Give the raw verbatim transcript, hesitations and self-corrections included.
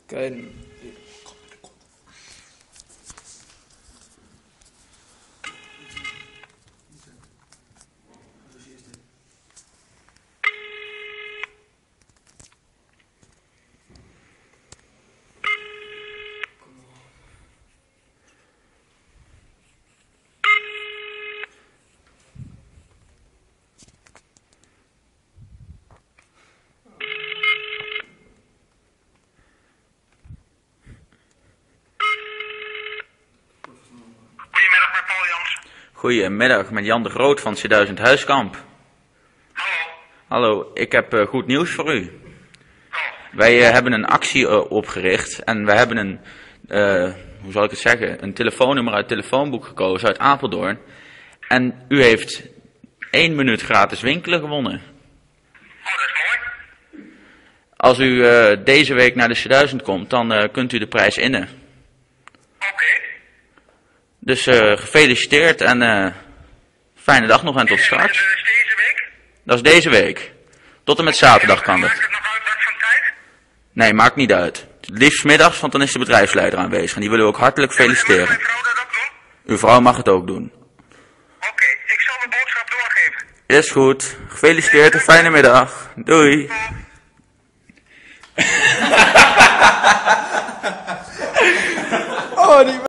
Kijk. Goedemiddag, met Jan de Groot van C duizend Huiskamp. Hallo. Hallo, ik heb uh, goed nieuws voor u. Oh. Wij uh, hebben een actie uh, opgericht en we hebben een, uh, hoe zal ik het zeggen, een telefoonnummer uit het telefoonboek gekozen uit Apeldoorn. En u heeft één minuut gratis winkelen gewonnen. Oh, dat is mooi. Als u uh, deze week naar de C duizend komt, dan uh, kunt u de prijs innen. Oké. Okay. Dus uh, gefeliciteerd en uh, fijne dag nog en tot straks. Dat is deze week? Dat is deze week. Tot en met zaterdag kan dat. Maakt het nog uit wat van tijd? Nee, maakt niet uit. Het liefst 's middags, want dan is de bedrijfsleider aanwezig. En die willen we ook hartelijk feliciteren. Mag mijn vrouw dat ook doen? Uw vrouw mag het ook doen. Oké, okay. Ik zal de boodschap doorgeven. Is goed. Gefeliciteerd, een fijne middag. Doei. Oh, die